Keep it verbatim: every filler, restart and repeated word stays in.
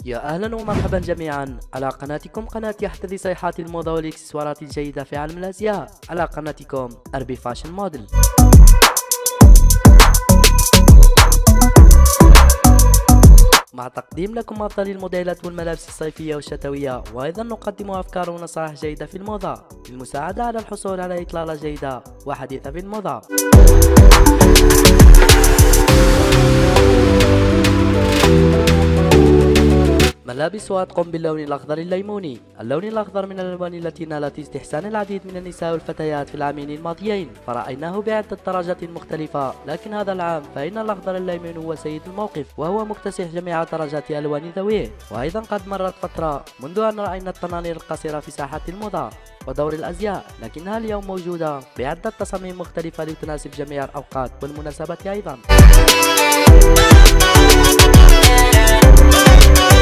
يا أهلا ومرحبا جميعا على قناتكم، قناة يحتذي صيحات الموضة والإكسسوارات الجيدة في عالم الأزياء، على قناتكم أربي فاشن موديل. مع تقديم لكم أفضل الموديلات والملابس الصيفية والشتوية، وأيضا نقدم أفكار ونصائح جيدة في الموضة للمساعدة على الحصول على إطلالة جيدة وحديثة في الموضة. ملابس وأطقم باللون الأخضر الليموني. اللون الأخضر من الألوان التي نالت استحسان العديد من النساء والفتيات في العامين الماضيين، فرأيناه بعدة درجات مختلفة، لكن هذا العام فإن الأخضر الليموني هو سيد الموقف، وهو مكتسح جميع درجات ألوان ذويه. وأيضا قد مرت فترة منذ أن رأينا الطنانير القصيرة في ساحات الموضة ودور الأزياء، لكنها اليوم موجودة بعدة تصاميم مختلفة لتناسب جميع الأوقات والمناسبات أيضا.